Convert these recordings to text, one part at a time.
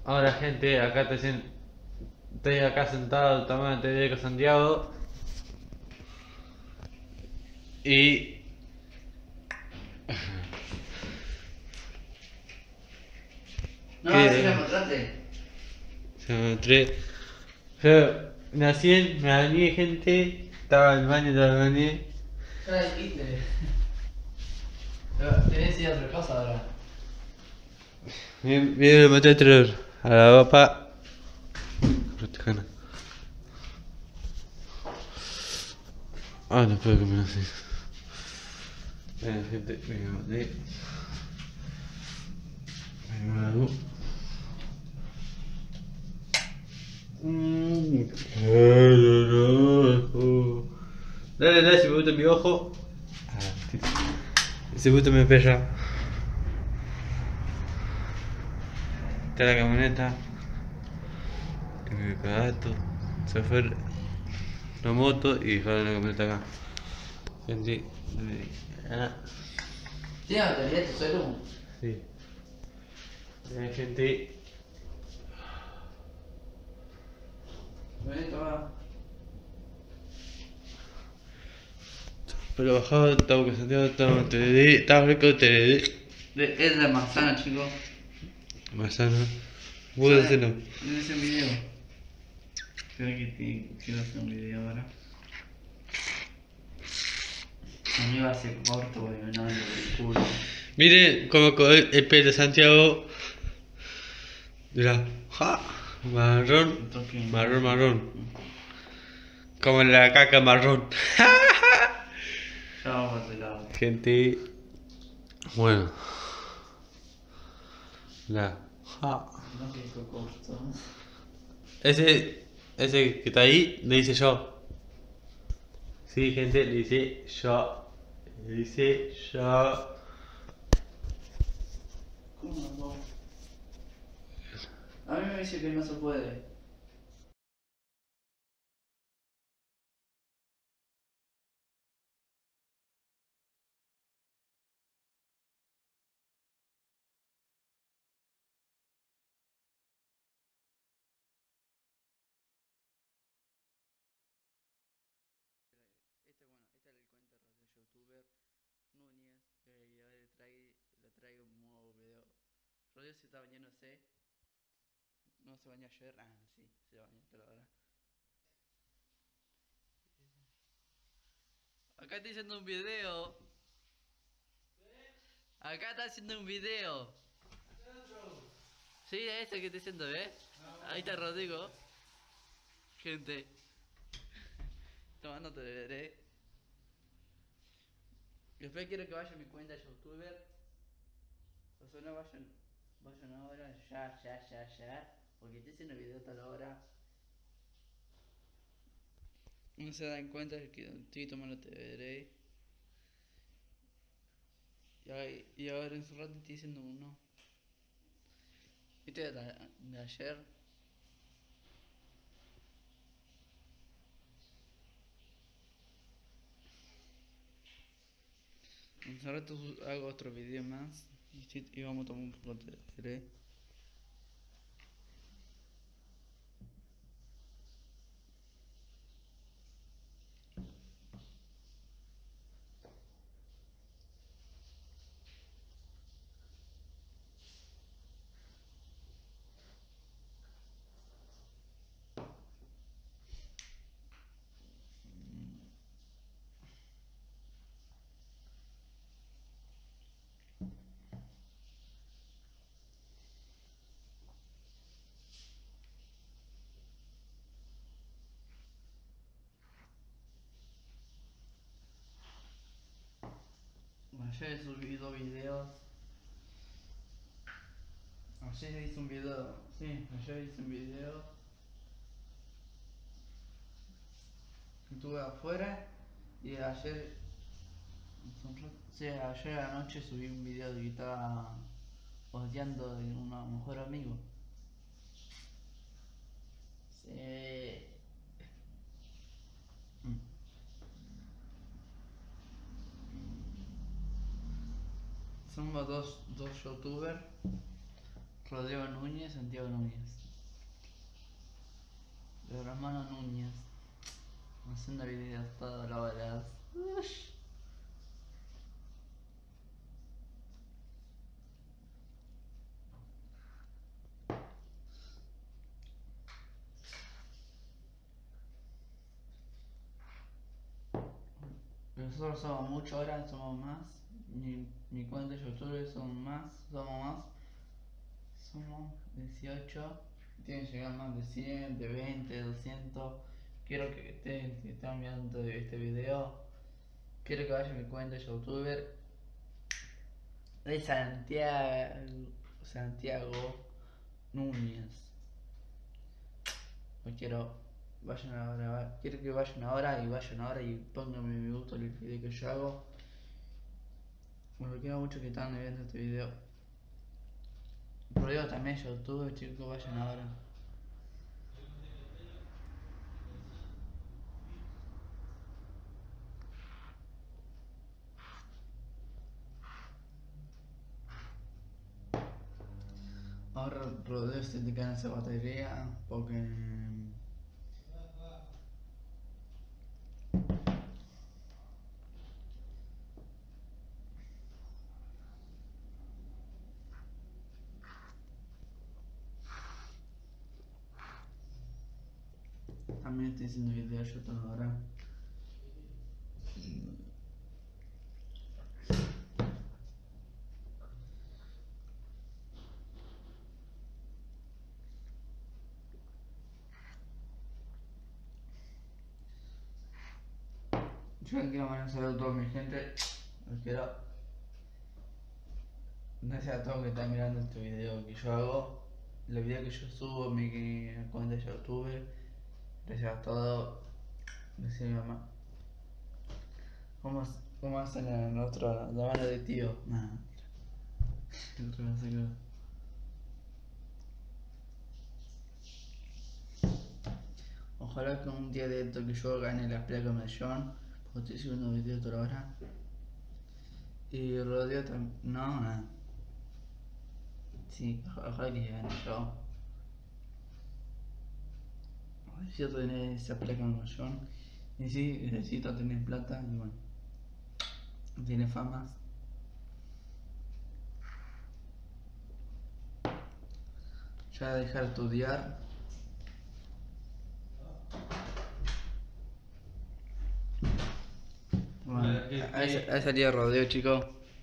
Ahora gente, estoy acá sentado tomando té con Santiago y No, sí me que mostraste. se me entré. Yo me bañé gente, estaba en el baño, ya me bañé. Ya la dijiste. Pero tenés que ir a otra cosa ahora. Viene el meter a la papa. Ah, no puedo comer así. Bueno gente, me bañé. Me bañé. Dale, dale, si me gusta mi ojo. Si me gusta mi pella. Está la camioneta. Mi gato. Se fue la moto y dejaron la camioneta acá. Gente. Ah, ¿Tienes batería tu celu? sí. Gente. Vení, toma. Pero bajado, estaba que Santiago, estaba rico, Es la manzana, chico. Manzana. Vos hacelo. Yo hice un video. Creo que quiero hacer un video ahora. A mí va a ser corto porque me no el culo. Miren cómo el pelo de Santiago. Mira. Ja. Marrón. Un toque. Marrón, marrón. Como la caca marrón. Ya vamos a hacer lado. Gente. Bueno. La. Ja. No que hizo corto. Ese que está ahí, le dice yo. Sí, gente, le dice yo. Le dice yo. ¿Cómo no? A mí me dice que no se puede. Este es el cuento de youtuber Núñez y ahora le traigo un nuevo video. Rodrigo se está bañándose. No se bañó ayer. Ah, sí, se bañó hasta la hora. Acá estoy haciendo un video. Acá está haciendo un video. Sí, este que estoy haciendo, ¿ves? Ahí está Rodrigo. Gente. Tomándote de veré. Después quiero que vayan a mi cuenta de youtuber. O sea, no vayan ahora, ya. Porque estoy haciendo video hasta la hora. No se dan cuenta de que estoy tomando TVD. Y ahora en su rato estoy haciendo uno. Este de ayer. En su rato hago otro video más. Y vamos a tomar un poco de TVD. Ayer he subido videos. Ayer hice un video. Sí, ayer hice un video. Estuve afuera. Y ayer. Sí, ayer anoche subí un video de que estaba odiando de un mejor amigo. Sí. Somos dos youtubers Rodrigo Núñez, Santiago Núñez. Los hermanos Núñez. Haciendo videos todas las horas. Nosotros somos muchos ahora, somos más. Mi cuenta de YouTube somos más. Somos 18. Tienen que llegar más de 100, de 20, 200. Quiero que ustedes que están viendo este video, quiero que vayan a mi cuenta de youtuber de Santiago Núñez. Quiero que vayan ahora y pónganme me gusta el video que yo hago. Me quiero mucho que están viendo este video. Pero digo también YouTube, chicos, vayan ahora. Ahora rodeo este de ganas de batería porque también estoy haciendo videos yo todo ahora. Yo quiero mandar un saludo a toda mi gente. Los quiero. Gracias a todos que están mirando este video que yo hago. Los videos que yo subo en mi cuenta de YouTube. Gracias a todos. Gracias a mi mamá. ¿Cómo hacen la mano de tío? Nada. El otro no sé qué. Ojalá que un día de esto que yo gane las placas millón, porque estoy subiendo videos toda hora. Y rodeo también. No, nada. Sí, ojalá que gane yo. Necesito tener esa placa millón. Y sí, necesito tener plata y bueno. Tiene fama. Ya dejar de estudiar. Bueno, ahí salía rodeo, chicos.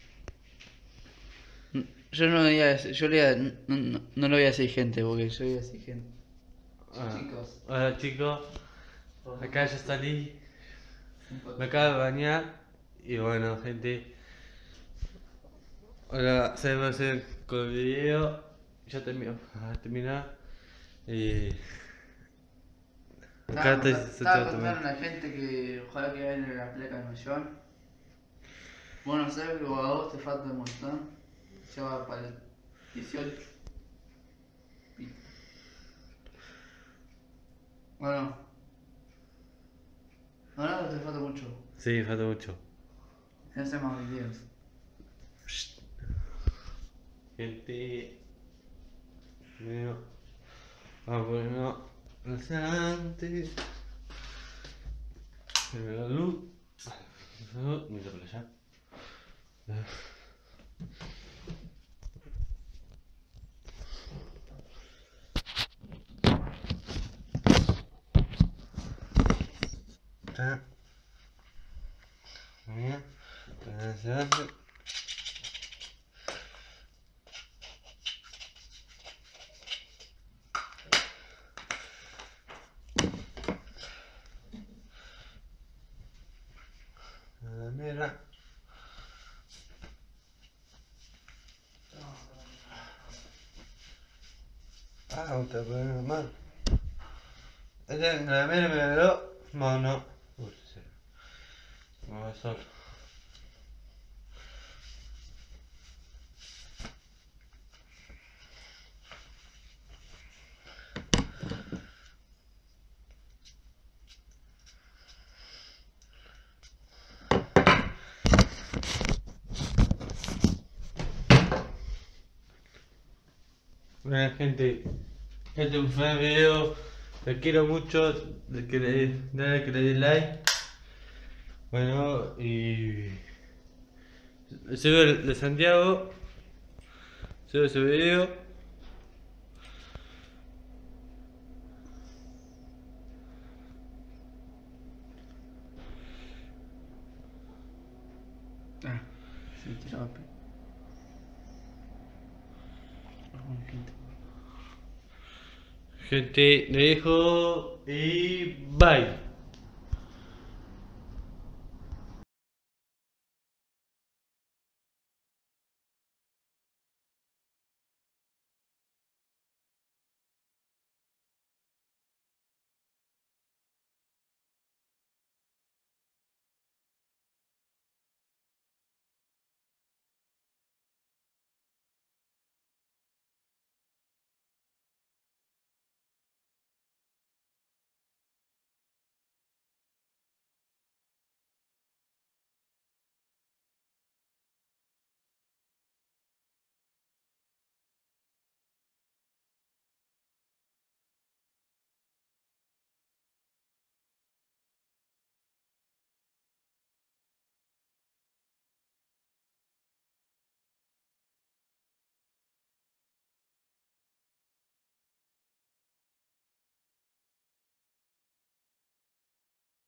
Yo no no lo voy a decir gente, porque yo voy a decir gente. Chicos. Hola chicos, acá ya salí, me acabo de bañar y bueno gente, ahora se va a hacer con el video, ya terminar y acá Estaba contando a la gente que ojalá que gane la placa de millón. Bueno, sabes que a vos te falta un montón, ya va para el 18. Bueno, no te falta mucho. Sí, falta mucho. Ya hacemos videos. Gente, bueno, vamos a ponernos antes. La luz. Mira por allá. Está. Mira. Mira. Ah, otra vez mal. La mera me dio. No. Uy, sí. No va solo. Bueno, gente, este fue el video. Los quiero mucho. Dale que le dé like. Bueno, y. Sigo el de Santiago. Sigo ese video. Ah, se me tiraba gente. Gente, le dejo y bye.